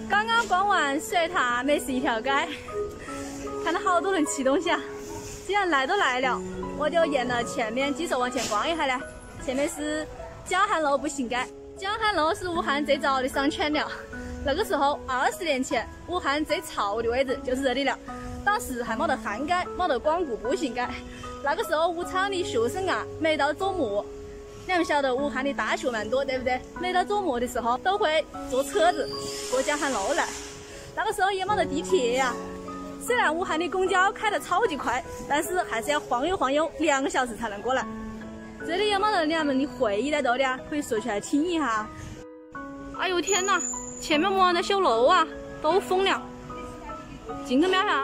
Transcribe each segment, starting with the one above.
刚刚逛完水塔美食一条街，看到好多人吃东西啊！既然来都来了，我就沿了前面继续往前逛一下呢。前面是江汉路步行街，江汉路是武汉最早的商圈了。那个时候20年前，武汉最潮的位置就是这里了。当时还没得汉街，没得光顾步行街。那个时候武昌的学生啊，每到周末，你们晓得武汉的大学蛮多，对不对？每到周末的时候，都会坐车子过江汉路来。那个时候也没得地铁呀。虽然武汉的公交开得超级快，但是还是要晃悠晃悠2个小时才能过来。这里有没得你们的回忆在这里啊？可以说出来听一下。哎呦天哪，前面没人在修路啊，都封了。进去瞄下。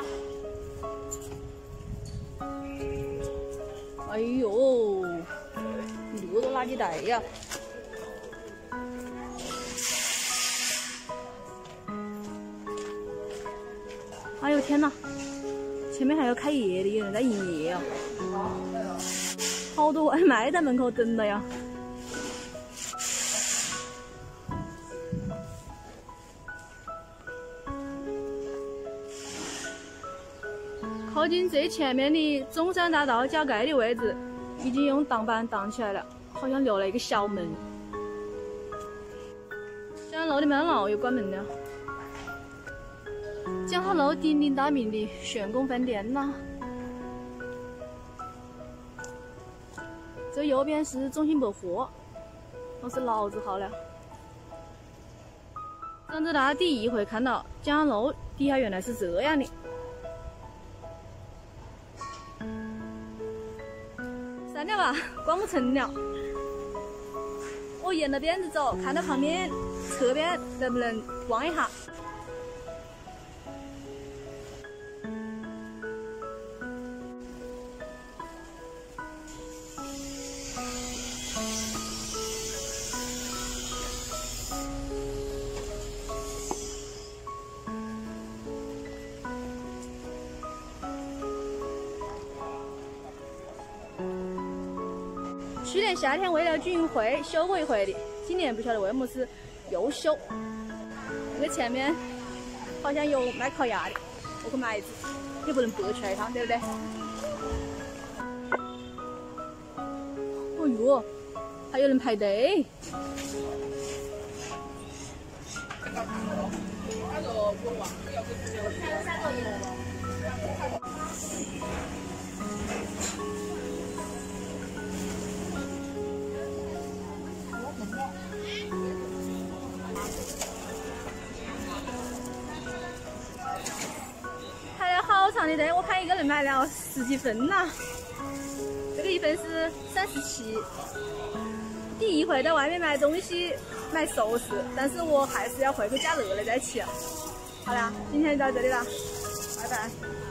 哎呦，路都垃圾袋呀！哎呦天哪，前面还有开业的，有人在营业啊！好多外卖在门口等了呀！靠近最前面的中山大道交界的位置，已经用挡板挡起来了，好像留了一个小门。江汉路的麦当劳又关门了。江汉路鼎鼎大名的旋宫饭店呐，这右边是中心百货，都是老字号了。长这大第一回看到江汉路底下原来是这样的。算了吧，逛不成了。我沿着边子走，看到旁边侧边能不能逛一下。去年夏天为了举行会修过一回的，今年不晓得为么事又修。那个前面好像有卖烤鸭的，我去买一只，也不能白出来一趟，对不对？哦哟，还有人排队。排了好长的队，我看一个人买了10几份呐。这个一份是37。第一回在外面买东西买熟食，但是我还是要回去加热了再吃。好了，今天就到这里了，拜拜。